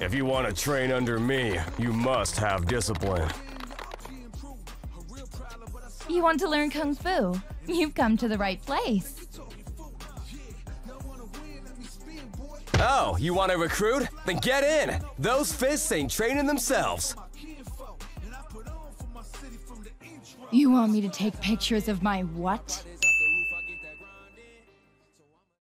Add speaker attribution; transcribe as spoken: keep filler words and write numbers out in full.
Speaker 1: If you want to train under me, you must have discipline.
Speaker 2: You want to learn Kung Fu? You've come to the right place.
Speaker 1: Oh, you want to recruit? Then get in! Those fists ain't training themselves.
Speaker 2: You want me to take pictures of my what?